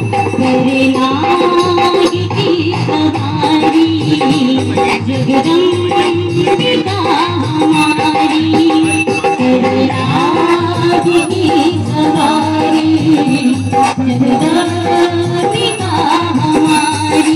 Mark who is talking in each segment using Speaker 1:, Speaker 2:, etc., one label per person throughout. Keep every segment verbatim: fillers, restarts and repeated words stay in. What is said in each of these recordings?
Speaker 1: जगदम्बिका हमारी नाग की सवारी जगदम्बिका हमारी।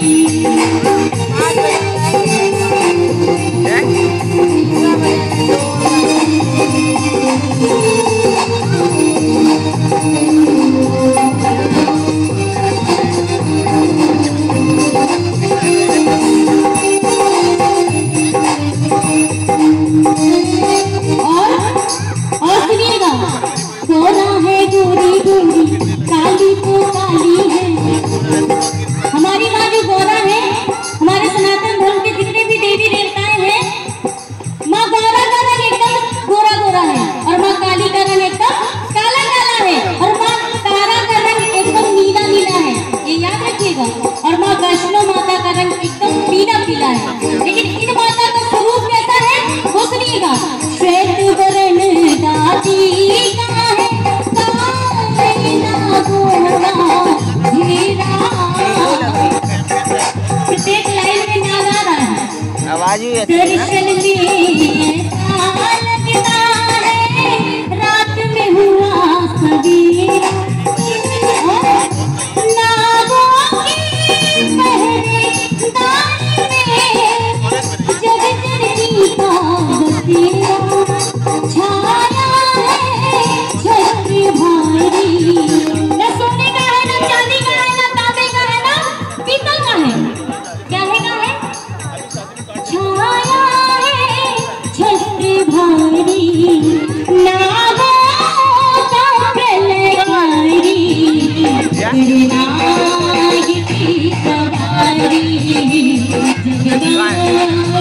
Speaker 1: गोरा है गोरी गोरी काली तो काली है। हमारी माँ जो गोरा है, हमारे सनातन धर्म के जितने भी देवी देवताएं हैं, माँ गौरा का रंग एकदम गोरा गोरा है और माँ काली का रंग एकदम काला काला है और माँ तारा का रंग एकदम नीला नीला है, ये याद रखिएगा। और माँ वैष्णो माता का रंग एकदम पीला पीला है। लेकिन इन माता का स्वरूप कैसा है वो सुनिएगा। श्वेत वर्ण दाती प्रत्येक लाइन में नाद आ रहा है।
Speaker 2: आवाज ही
Speaker 1: दर्शन में लगता है रात में हुआ सवेरा, नागों के पहरेदार में जग जननी का बसेरा छाया है छत्र भारी। न सोने का है, न चांदी का है, न तांबे का है, न पीतल का है। क्या है का है? छाया है छत्र भारी नागों का प्रलयकारी नाग की सवारी जगदम्बिका